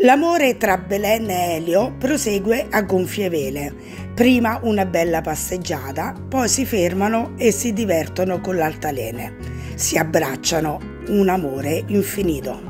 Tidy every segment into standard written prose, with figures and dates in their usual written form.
L'amore tra Belen e Elio prosegue a gonfie vele. Prima una bella passeggiata, poi si fermano e si divertono con l'altalene. Si abbracciano, un amore infinito.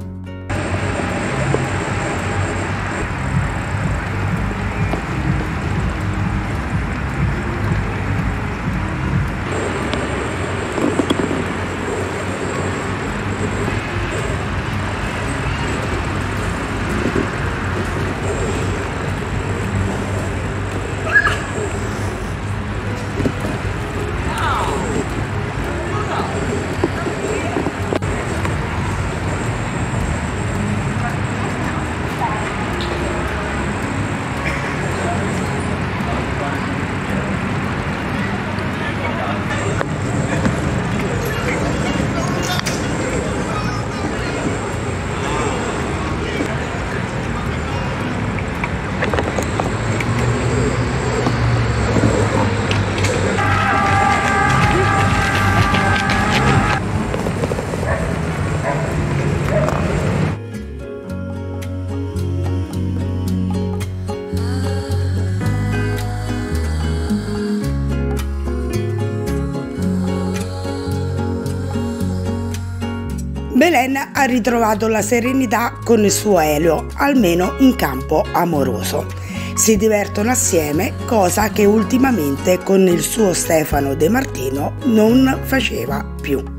Belen ha ritrovato la serenità con il suo Elio, almeno in campo amoroso. Si divertono assieme, cosa che ultimamente con il suo Stefano De Martino non faceva più.